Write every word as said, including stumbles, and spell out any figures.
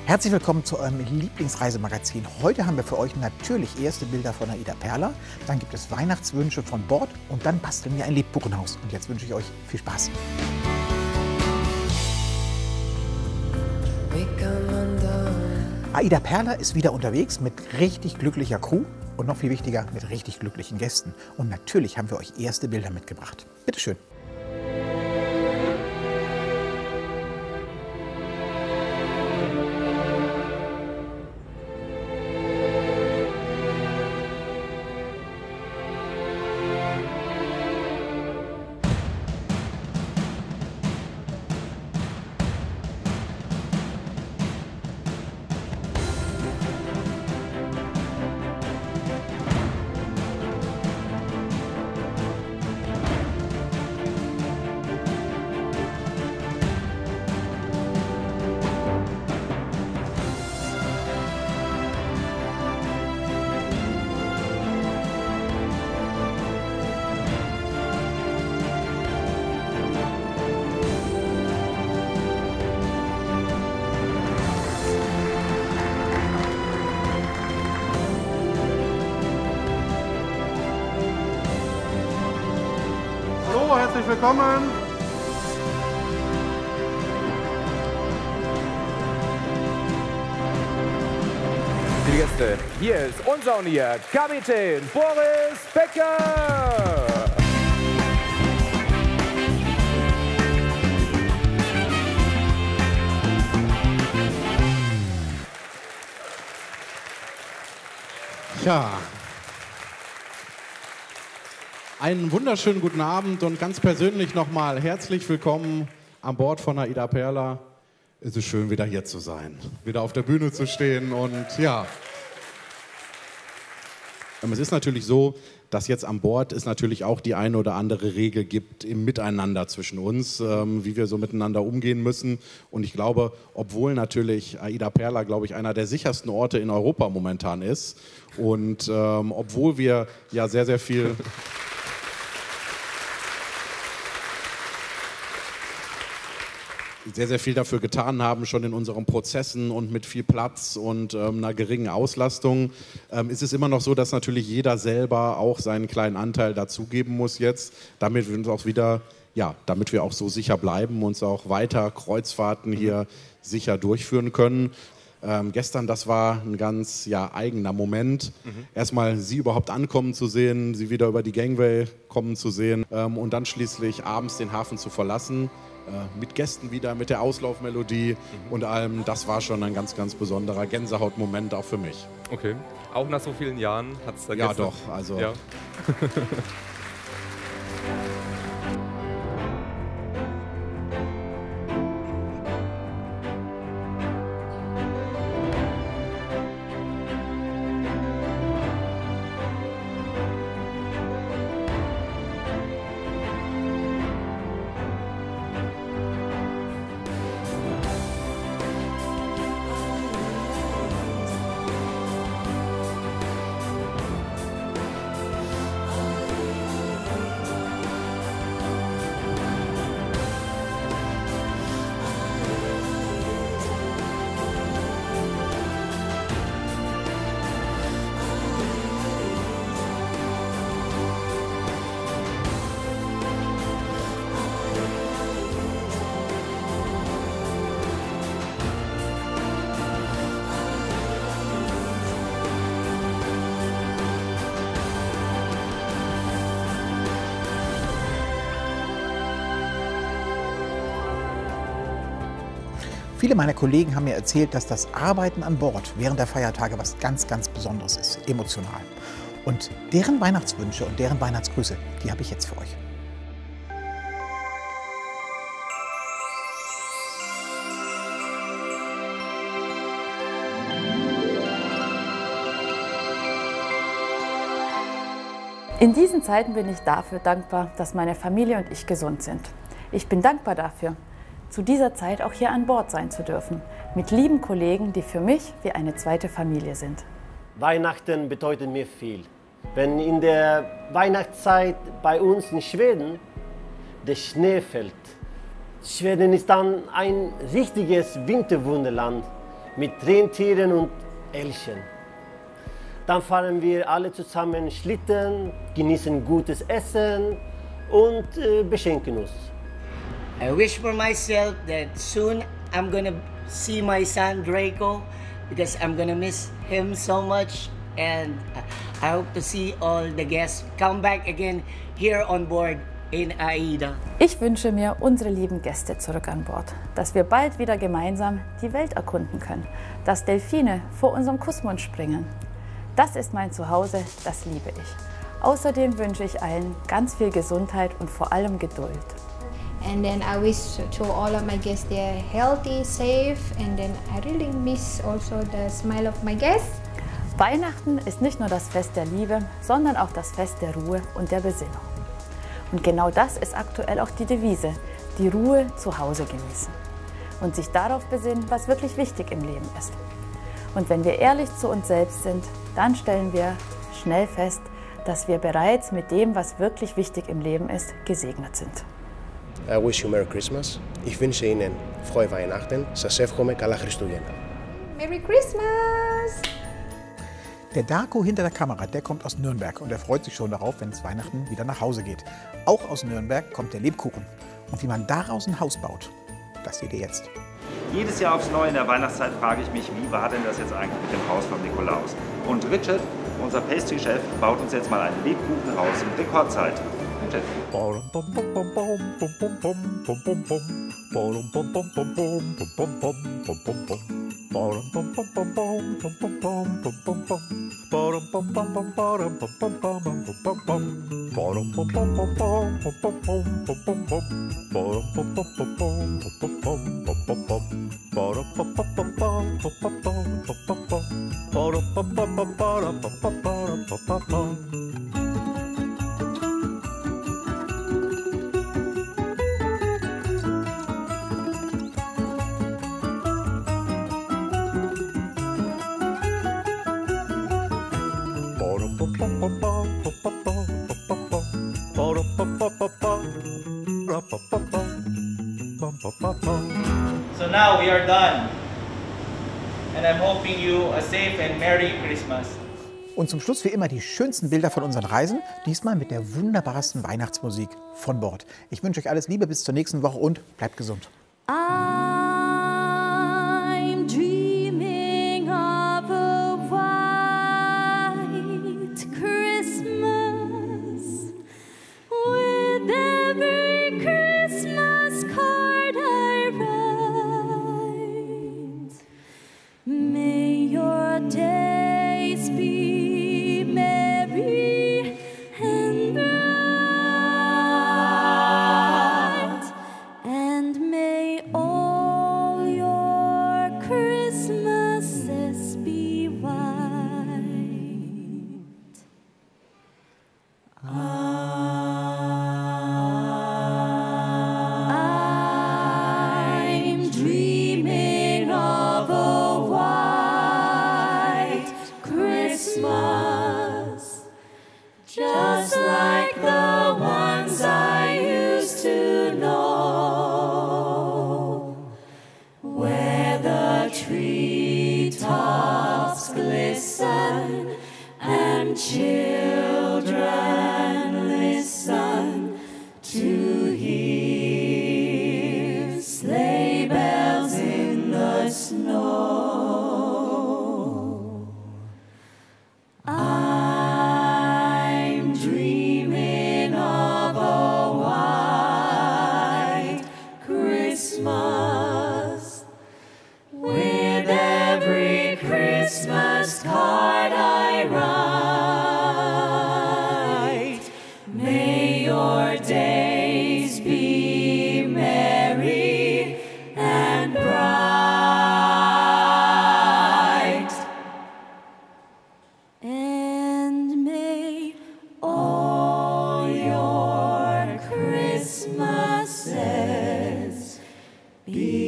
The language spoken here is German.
Herzlich willkommen zu eurem Lieblingsreisemagazin. Heute haben wir für euch natürlich erste Bilder von Aida Perla, dann gibt es Weihnachtswünsche von Bord und dann basteln wir ein Lebkuchenhaus. Und jetzt wünsche ich euch viel Spaß. Aida Perla ist wieder unterwegs mit richtig glücklicher Crew und noch viel wichtiger, mit richtig glücklichen Gästen. Und natürlich haben wir euch erste Bilder mitgebracht. Bitte schön. Herzlich willkommen. Liebe Gäste, hier ist unser und ihr Kapitän Boris Becker. Ja. Einen wunderschönen guten Abend und ganz persönlich nochmal herzlich willkommen an Bord von Aida Perla. Es ist schön, wieder hier zu sein, wieder auf der Bühne zu stehen und ja. Es ist natürlich so, dass jetzt an Bord es natürlich auch die eine oder andere Regel gibt im Miteinander zwischen uns, ähm, wie wir so miteinander umgehen müssen. Und ich glaube, obwohl natürlich Aida Perla, glaube ich, einer der sichersten Orte in Europa momentan ist und ähm, obwohl wir ja sehr, sehr viel... sehr, sehr viel dafür getan haben, schon in unseren Prozessen und mit viel Platz und ähm, einer geringen Auslastung, ähm, ist es immer noch so, dass natürlich jeder selber auch seinen kleinen Anteil dazugeben muss jetzt, damit wir uns auch wieder, ja, damit wir auch so sicher bleiben, uns auch weiter Kreuzfahrten hier sicher durchführen können. Ähm, gestern, das war ein ganz ja, eigener Moment. Mhm. Erstmal sie überhaupt ankommen zu sehen, sie wieder über die Gangway kommen zu sehen ähm, und dann schließlich abends den Hafen zu verlassen. Äh, mit Gästen wieder, mit der Auslaufmelodie mhm. und allem. Das war schon ein ganz, ganz besonderer Gänsehautmoment auch für mich. Okay. Auch nach so vielen Jahren hat es da Ja, gestern... doch. Also ja. Viele meiner Kollegen haben mir erzählt, dass das Arbeiten an Bord während der Feiertage was ganz, ganz Besonderes ist, emotional. Und deren Weihnachtswünsche und deren Weihnachtsgrüße, die habe ich jetzt für euch. In diesen Zeiten bin ich dafür dankbar, dass meine Familie und ich gesund sind. Ich bin dankbar dafür, zu dieser Zeit auch hier an Bord sein zu dürfen, mit lieben Kollegen, die für mich wie eine zweite Familie sind. Weihnachten bedeutet mir viel. Wenn in der Weihnachtszeit bei uns in Schweden der Schnee fällt, Schweden ist dann ein richtiges Winterwunderland. mit Rentieren und Elchen. Dann fahren wir alle zusammen Schlitten, genießen gutes Essen und äh, beschenken uns. I wish for myself that soon I'm gonna see my son Draco because I'm gonna miss him so much, and I hope to see all the guests come back again here on board in AIDA. Ich wünsche mir unsere lieben Gäste zurück an Bord, dass wir bald wieder gemeinsam die Welt erkunden können, dass Delfine vor unserem Kussmund springen. Das ist mein Zuhause, das liebe ich. Außerdem wünsche ich allen ganz viel Gesundheit und vor allem Geduld. And then I wish to all of my guests they're healthy, safe, and then I really miss also the smile of my guests. Weihnachten ist nicht nur das Fest der Liebe, sondern auch das Fest der Ruhe und der Besinnung. Und genau das ist aktuell auch die Devise, die Ruhe zu Hause genießen und sich darauf besinnen, was wirklich wichtig im Leben ist. Und wenn wir ehrlich zu uns selbst sind, dann stellen wir schnell fest, dass wir bereits mit dem, was wirklich wichtig im Leben ist, gesegnet sind. I wish you Merry Christmas. Ich wünsche Ihnen frohe Weihnachten. Σας εύχομαι καλά Χριστούγεννα. Merry Christmas! Der Darko hinter der Kamera, der kommt aus Nürnberg und er freut sich schon darauf, wenn es Weihnachten wieder nach Hause geht. Auch aus Nürnberg kommt der Lebkuchen. Und wie man daraus ein Haus baut, das seht ihr jetzt. Jedes Jahr aufs Neue in der Weihnachtszeit frage ich mich, wie war denn das jetzt eigentlich mit dem Haus von Nikolaus? Und Richard, unser Pastry-Chef, baut uns jetzt mal einen Lebkuchenhaus in Rekordzeit. Richard. So now we are done, and I'm hoping you a safe and Merry Christmas. Und zum Schluss wie immer die schönsten Bilder von unseren Reisen, diesmal mit der wunderbarsten Weihnachtsmusik von Bord. Ich wünsche euch alles Liebe bis zur nächsten Woche und bleibt gesund. I'm dreaming of a white Christmas with every Christmas card I write. May your days be merry and bright, and may all your Christmases be white. I'm dreaming of a white Christmas, just like the ones I used to know, where the treetops glisten and children listen to hear sleigh bells in the snow. I'm dreaming of a white Christmas with every Christmas card I write. May your days be merry and bright, and may all your Christmases be